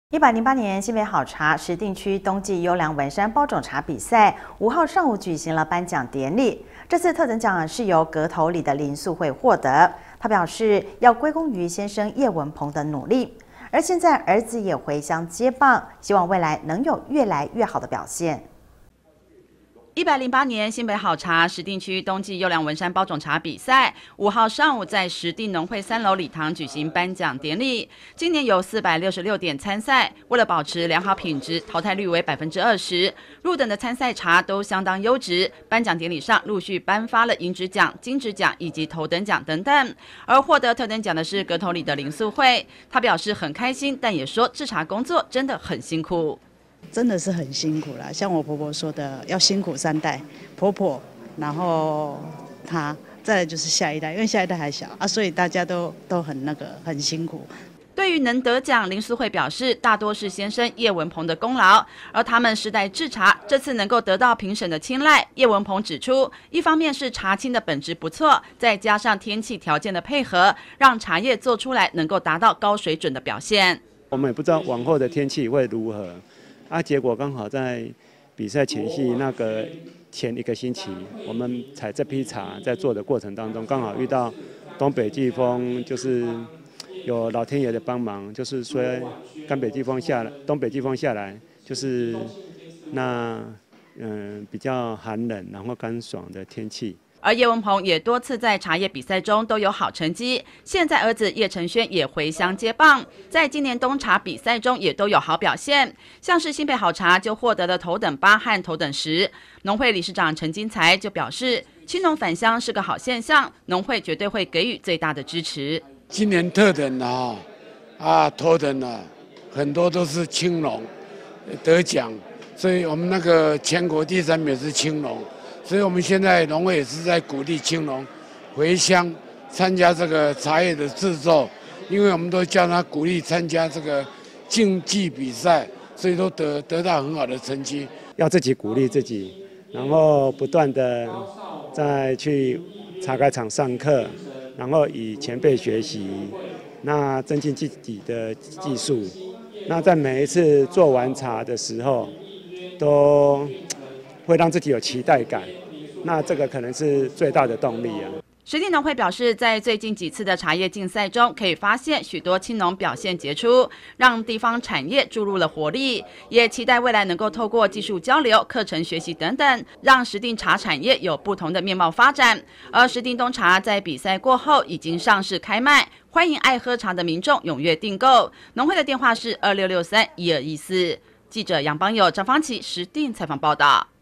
108年新北好茶石碇区冬季优良文山包种茶比赛5号上午举行了颁奖典礼。这次特等奖是由阁头里的林素慧获得。他表示要归功于先生叶文鹏的努力，而现在儿子也回乡接棒，希望未来能有越来越好的表现。 108年新北好茶石碇区冬季优良文山包种茶比赛5号上午在石碇农会3楼礼堂举行颁奖典礼。今年有466点参赛，为了保持良好品质，淘汰率为20%。入等的参赛茶都相当优质。颁奖典礼上陆续颁发了银质奖、金质奖以及头等奖等等。而获得特等奖的是阁头里的林素慧，她表示很开心，但也说制茶工作真的很辛苦。 真的是很辛苦啦，像我婆婆说的，要辛苦3代，婆婆，然后她，再来就是下一代，因为下一代还小啊，所以大家都很辛苦。 对于能得奖，林素慧表示，大多是先生叶文鹏的功劳，而他们世代制茶，这次能够得到评审的青睐。叶文鹏指出，一方面是茶青的本质不错，再加上天气条件的配合，让茶叶做出来能够达到高水准的表现。 我们也不知道往后的天气会如何。结果刚好在比赛前夕前1个星期，我们采这批茶在做的过程当中，刚好遇到东北季风，就是有老天爷的帮忙，就是说东北季风下来，就是比较寒冷然后干爽的天气。 而叶文鹏也多次在茶叶比赛中都有好成绩，现在儿子叶承轩也回乡接棒，在今年冬茶比赛中也都有好表现，像是新北好茶就获得了头等8和头等10。农会理事长陈金才就表示，青农返乡是个好现象，农会绝对会给予最大的支持。 今年特等的头等的很多都是青农得奖，所以我们那个全国第3名是青农。所以我们现在农会也是在鼓励青农回乡参加这个茶叶的制作，因为我们都叫他鼓励参加这个竞技比赛，所以都得到很好的成绩。 要自己鼓励自己，然后不断的再去茶改场上课，然后与前辈学习，那增进自己的技术。那在每一次做完茶的时候，都会让自己有期待感，那这个可能是最大的动力啊。 石碇农会表示，在最近几次的茶叶竞赛中，可以发现许多青农表现杰出，让地方产业注入了活力，也期待未来能够透过技术交流、课程学习等等，让石碇茶产业有不同的面貌发展。而石碇冬茶在比赛过后已经上市开卖，欢迎爱喝茶的民众踊跃订购。农会的电话是26631214。记者杨邦友、张芳琪石碇采访报道。